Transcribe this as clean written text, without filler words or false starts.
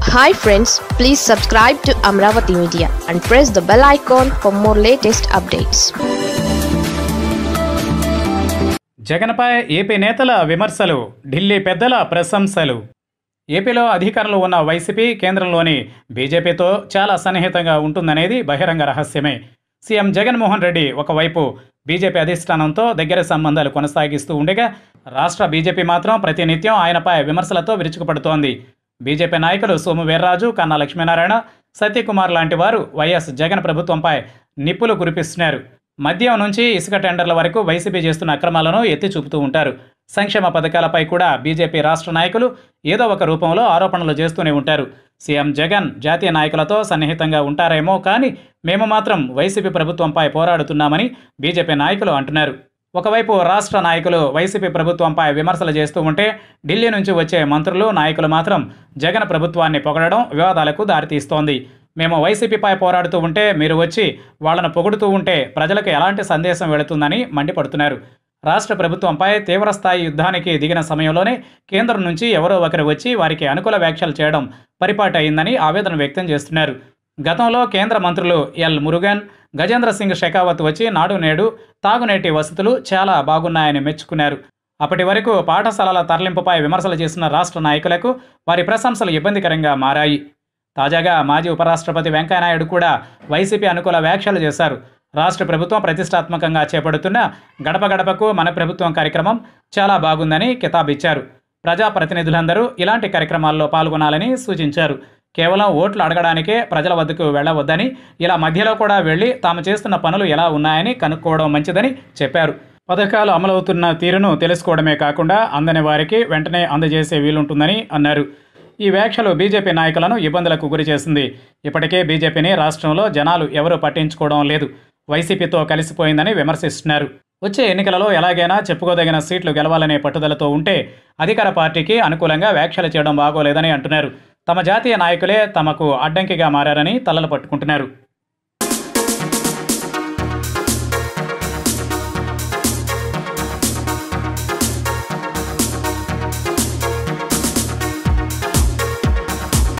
Hi friends, please subscribe to Amaravathi Media and press the bell icon for more latest updates. జగన్పై AP నేతల విమర్శలు, ఢిల్లీ పెద్దల ప్రశంసలు. ఏపీలో అధికారంలో ఉన్న వైసీపీ కేంద్రంలోని బీజేపీతో చాలా సన్నిహితంగా ఉంటుందనేది బహిరంగ రహస్యమే. సీఎం జగన్మోహన్ రెడ్డి ఒకవైపు బీజేపీ అధిష్టానంతో దగ్గర సంబంధాలు కొనసాగిస్తూ ఉండగా, రాష్ట్ర బీజేపీ మాత్రం ప్రతినిత్యం ఆయనపై విమర్శలతో విరుచుకుపడుతోంది. బీజేపీ నాయకులు సోము వీర్రాజు, కన్నా లక్ష్మీనారాయణ, సత్యకుమార్ లాంటి వారు వైఎస్ జగన్ ప్రభుత్వంపై నిప్పులు కురిపిస్తున్నారు. మద్యం నుంచి ఇసుక టెండర్ల వరకు వైసీపీ చేస్తున్న అక్రమాలను ఎత్తి చూపుతూ ఉంటారు. సంక్షేమ పథకాలపై కూడా బీజేపీ రాష్ట్ర నాయకులు ఏదో ఒక రూపంలో ఆరోపణలు చేస్తూనే ఉంటారు. సీఎం జగన్ జాతీయ నాయకులతో సన్నిహితంగా ఉంటారేమో కానీ మేము మాత్రం వైసీపీ ప్రభుత్వంపై పోరాడుతున్నామని బీజేపీ నాయకులు అంటున్నారు. ఒకవైపు రాష్ట్ర నాయకులు వైసీపీ ప్రభుత్వంపై విమర్శలు చేస్తూ ఉంటే, ఢిల్లీ నుంచి వచ్చే మంత్రులు, నాయకులు మాత్రం జగన్ ప్రభుత్వాన్ని పొగడడం వివాదాలకు దారితీస్తోంది. మేము వైసీపీపై పోరాడుతూ ఉంటే మీరు వచ్చి వాళ్లను పొగుడుతూ ఉంటే ప్రజలకు ఎలాంటి సందేశం వెళుతుందని మండిపడుతున్నారు. రాష్ట్ర ప్రభుత్వంపై తీవ్రస్థాయి యుద్ధానికి దిగిన సమయంలోనే కేంద్రం నుంచి ఎవరో ఒకరు వచ్చి వారికి అనుకూల వ్యాఖ్యలు చేయడం పరిపాటి అయిందని ఆవేదన వ్యక్తం చేస్తున్నారు. గతంలో కేంద్ర మంత్రులు ఎల్ మురుగన్, గజేంద్ర సింగ్ షెకావత్ వచ్చి నాడు నేడు తాగునీటి వసతులు చాలా బాగున్నాయని మెచ్చుకున్నారు. అప్పటి వరకు పాఠశాలల తరలింపుపై విమర్శలు చేసిన రాష్ట్ర నాయకులకు వారి ప్రశంసలు ఇబ్బందికరంగా మారాయి. తాజాగా మాజీ ఉపరాష్ట్రపతి వెంకయ్యనాయుడు కూడా వైసీపీ అనుకూల వ్యాఖ్యలు చేశారు. రాష్ట్ర ప్రభుత్వం ప్రతిష్టాత్మకంగా చేపడుతున్న గడప గడపకు మన ప్రభుత్వం కార్యక్రమం చాలా బాగుందని కితాబిచ్చారు. ప్రజాప్రతినిధులందరూ ఇలాంటి కార్యక్రమాల్లో పాల్గొనాలని సూచించారు. కేవలం ఓట్లు అడగడానికే ప్రజల వద్దకు వెళ్లవద్దని, ఇలా మధ్యలో కూడా వెళ్లి తాము చేస్తున్న పనులు ఎలా ఉన్నాయని కనుక్కోవడం మంచిదని చెప్పారు. పథకాలు అమలవుతున్న తీరును తెలుసుకోవడమే కాకుండా అందని వారికి వెంటనే అందజేసే వీలుంటుందని అన్నారు. ఈ వ్యాఖ్యలు బీజేపీ నాయకులను ఇబ్బందులకు గురిచేసింది. ఇప్పటికే బీజేపీని రాష్ట్రంలో జనాలు ఎవరూ పట్టించుకోవడం లేదు, వైసీపీతో కలిసిపోయిందని విమర్శిస్తున్నారు. వచ్చే ఎన్నికలలో ఎలాగైనా చెప్పుకోదగిన సీట్లు గెలవాలనే పట్టుదలతో ఉంటే అధికార పార్టీకి అనుకూలంగా వ్యాఖ్యలు చేయడం బాగోలేదని అంటున్నారు. తమ జాతీయ నాయకులే తమకు అడ్డంకిగా మారారని తలలు పట్టుకుంటున్నారు.